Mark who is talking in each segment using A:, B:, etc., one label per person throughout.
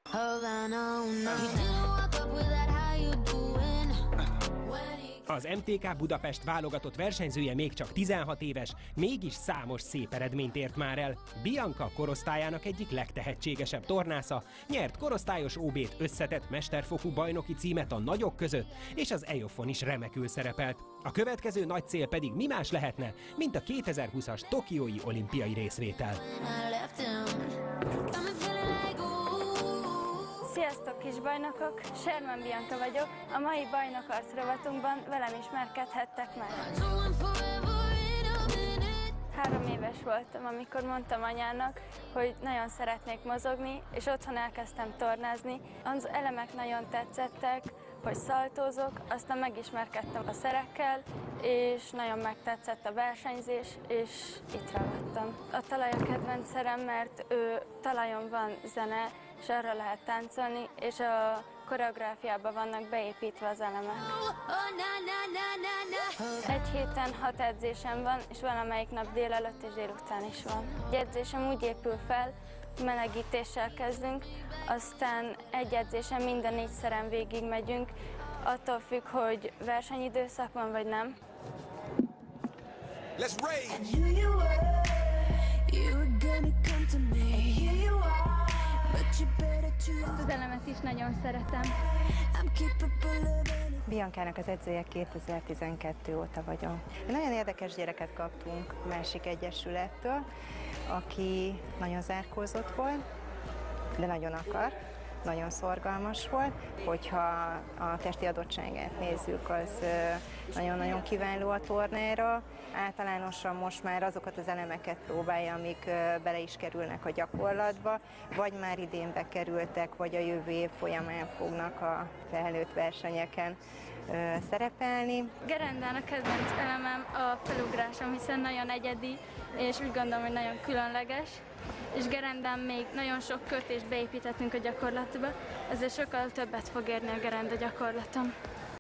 A: Az MTK Budapest válogatott versenyzője még csak 16 éves, mégis számos szép eredményt ért már el. Bianca korosztályának egyik legtehetségesebb tornásza, nyert korosztályos OB-t, összetett mesterfokú bajnoki címet a nagyok között, és az EOF-on is remekül szerepelt. A következő nagy cél pedig mi más lehetne, mint a 2020-as tokiói olimpiai részvétel.
B: Sziasztok kisbajnokok! Sherman Bianca vagyok. A mai bajnokarc rovatunkban velem ismerkedhettek meg. 3 éves voltam, amikor mondtam anyának, hogy nagyon szeretnék mozogni, és otthon elkezdtem tornázni. Az elemek nagyon tetszettek, hogy szaltózok, aztán megismerkedtem a szerekkel, és nagyon megtetszett a versenyzés, és itt ragadtam. A talaj a kedvenc szerem, mert talajon van zene, és arra lehet táncolni, és a koreográfiában vannak beépítve az elemek. Egy héten 6 edzésem van, és valamelyik nap délelőtt és délután is van. Egy edzésem úgy épül fel, melegítéssel kezdünk, aztán egy edzésen minden 4 szeren végig megyünk, attól függ, hogy versenyidőszak van vagy nem.
C: Let's rage!
B: Az elemet is nagyon szeretem.
D: Biancának az edzője 2012 óta vagyok. Nagyon érdekes gyereket kaptunk a másik egyesülettől, aki nagyon zárkózott volt, de nagyon akar, nagyon szorgalmas volt. Hogyha a testi adottságát nézzük, az nagyon-nagyon kiváló a tornára. Általánosan most már azokat az elemeket próbálja, amik bele is kerülnek a gyakorlatba, vagy már idén bekerültek, vagy a jövő év folyamán fognak a felnőtt versenyeken szerepelni.
B: Gerendán a kedvenc elemem a felugrásom, hiszen nagyon egyedi, és úgy gondolom, hogy nagyon különleges. És gerendán még nagyon sok kötést beépítettünk a gyakorlatba, ezért sokkal többet fog érni a gerenda gyakorlatom.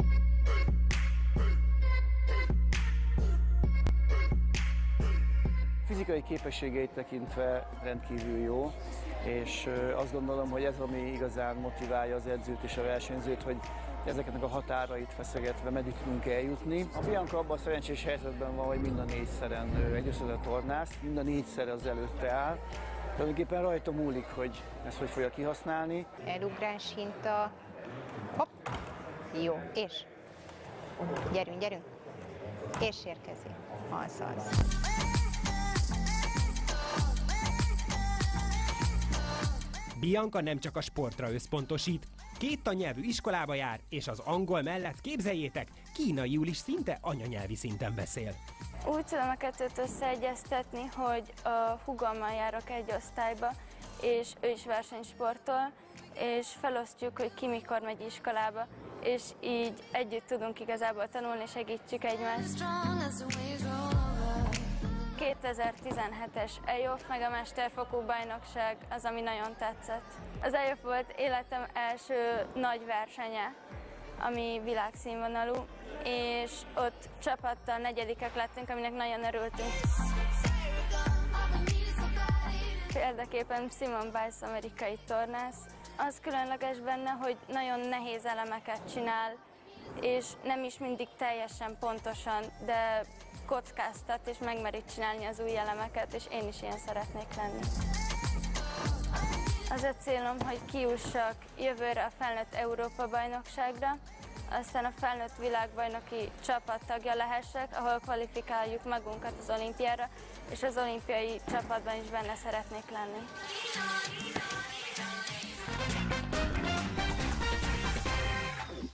E: Fizikai képességeit tekintve rendkívül jó, és azt gondolom, hogy ez, ami igazán motiválja az edzőt és a versenyzőt, hogy ezeknek a határait feszegetve meddig tudunk eljutni. A Bianca abban a szerencsés helyzetben van, hogy mind a 4 szeren egy összetett tornász, mind a 4 szer az előtte áll. Tulajdonképpen rajta múlik, hogy ezt hogy fogja kihasználni.
D: Elugrás, hinta, hopp, jó, és gyerünk, gyerünk, és érkezik, azaz.
A: Bianca nem csak a sportra összpontosít, 2 tannyelvű iskolába jár, és az angol mellett, képzeljétek, kínaiul is szinte anyanyelvi szinten beszél.
B: Úgy tudom a kettőt összeegyeztetni, hogy a húgommal járok egy osztályba, és ő is versenysportol, és felosztjuk, hogy ki mikor megy iskolába, és így együtt tudunk igazából tanulni, segítjük egymást. 2017-es EOF meg a mesterfokú bajnokság az, ami nagyon tetszett. Az EOF volt életem első nagy versenye, ami világszínvonalú, és ott csapattal 4-ek lettünk, aminek nagyon örültünk. Példaképpen Simone Biles amerikai tornász. Az különleges benne, hogy nagyon nehéz elemeket csinál, és nem is mindig teljesen pontosan, de kockáztat és megmeri csinálni az új elemeket, és én is ilyen szeretnék lenni. Az a célom, hogy kijussak jövőre a felnőtt Európa-bajnokságra, aztán a felnőtt világbajnoki csapattagja lehessek, ahol kvalifikáljuk magunkat az olimpiára, és az olimpiai csapatban is benne szeretnék lenni.